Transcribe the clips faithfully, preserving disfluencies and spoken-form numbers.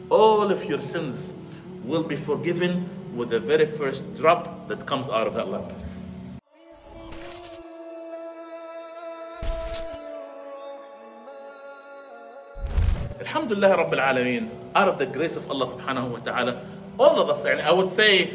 all of your sins will be forgiven with the very first drop that comes out of that lamp. Alhamdulillah Rabbil Alameen, out of the grace of Allah subhanahu wa ta'ala, all of us, and I would say,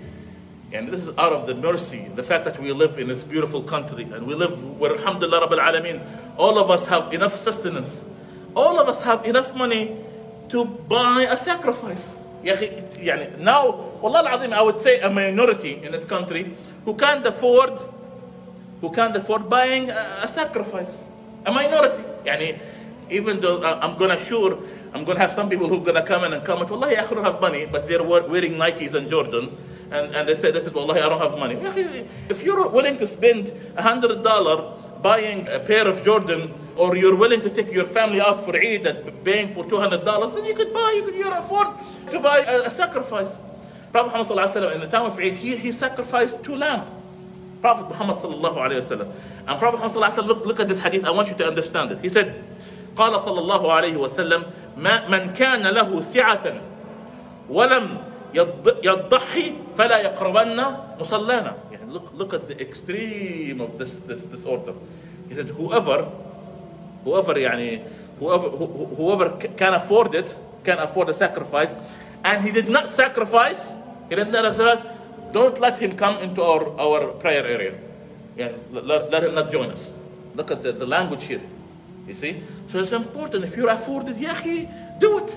and this is out of the mercy, the fact that we live in this beautiful country, and we live where Alhamdulillah Rabbil Alameen, all of us have enough sustenance. All of us have enough money to buy a sacrifice. يعني now, Wallah al-Azim, I would say a minority in this country who can't afford, who can't afford buying a, a sacrifice. A minority. يعني, even though I'm gonna sure, I'm gonna have some people who are gonna come in and comment, Wallahi, I don't have money, but they're wearing Nikes and Jordan, and, and they say, they said, Wallahi, I don't have money. If you're willing to spend a hundred dollar buying a pair of Jordan, or you're willing to take your family out for Eid and paying for two hundred dollars, then you could buy, you could you afford to buy a, a sacrifice. Prophet Muhammad sallallahu alaihi wasallam, in the time of Eid, he, he sacrificed two lambs. Prophet Muhammad sallallahu alaihi wasallam. And Prophet Muhammad sallallahu alaihi wasallam, look, look at this hadith, I want you to understand it. He said, قال صلى الله عليه وسلم من كان له سعة ولم يضحي فلا يقربن مصلانا. Look, look at the extreme of this, this, this order. He said, whoever, whoever, يعني, whoever, whoever can afford it, can afford a sacrifice, and he did not sacrifice, he did not sacrifice, don't let him come into our, our prayer area. Yeah, let, let him not join us. Look at the, the language here. You see? So it's important, if you afford it, yahi, do it.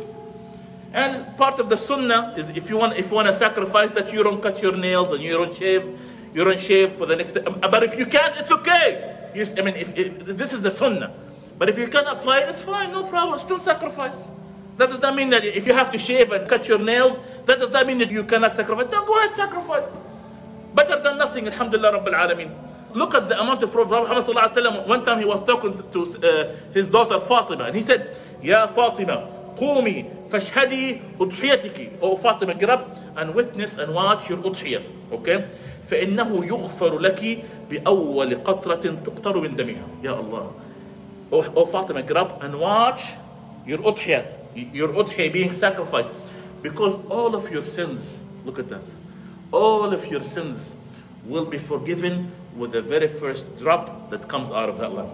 And part of the sunnah is if you want, if you want to sacrifice, that you don't cut your nails and you don't shave, you don't shave for the next day. But if you can't, it's okay. You, I mean, if, if this is the sunnah. But if you can't apply it, it's fine, no problem. Still sacrifice. That does not mean that if you have to shave and cut your nails, that does not mean that you cannot sacrifice. No, go ahead, sacrifice. Better than nothing, alhamdulillah Rabbil Alameen. Look at the amount of fraud. Prophet Muhammad sallallahu alaihi wasallam, one time he was talking to uh, his daughter Fatima, and he said, Ya Fatima, قومي فاشهدي أضحيتك. Oh Fatima, get up and witness and watch your udhiyah. Okay? فإنه يغفر لك بأول قطرة تقطر من دمها. Ya Allah. Oh, oh Fatima, get up and watch your udhiyah, your udhiyah being sacrificed. Because all of your sins, look at that, all of your sins will be forgiven with the very first drop that comes out of that lamp.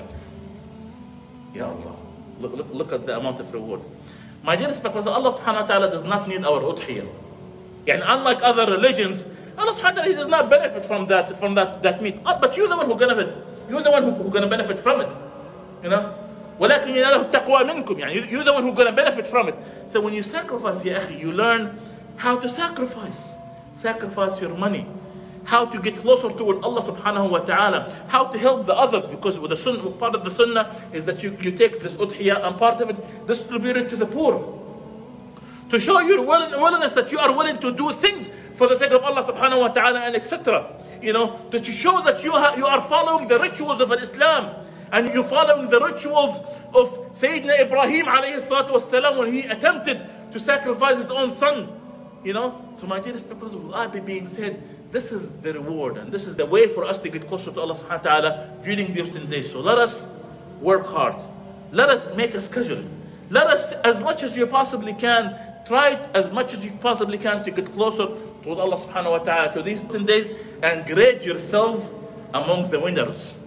Ya Allah. Look, look, look at the amount of reward. My dear respectful, Allah subhanahu wa ta'ala does not need our udhiyah. And unlike other religions, Allah subhanahu wa ta'ala, He does not benefit from that, from that, that meat. Oh, but you're the one who benefit. You're the one who, who going to benefit from it. You know? وَلَكِنْ يَنَالَهُ التَّقْوَى مِنْكُمْ. يعني you're the one who's going to benefit from it. So when you sacrifice, ya akhi, you learn how to sacrifice. Sacrifice your money. How to get closer toward Allah subhanahu wa ta'ala. How to help the others. Because with the sunnah, part of the sunnah is that you, you take this udhiyah and part of it distribute it to the poor. To show your willingness that you are willing to do things for the sake of Allah subhanahu wa ta'ala and et cetera. You know, to show that you, ha, you are following the rituals of Islam. And you're following the rituals of Sayyidina Ibrahim alayhi salatu wasalam when he attempted to sacrifice his own son. You know, so my dear respecters, with that being said, this is the reward and this is the way for us to get closer to Allah subhanahu wa ta'ala during these ten days. So let us work hard. Let us make a schedule. Let us, as much as you possibly can, try as much as you possibly can to get closer to Allah subhanahu wa ta'ala to these ten days and grade yourself among the winners.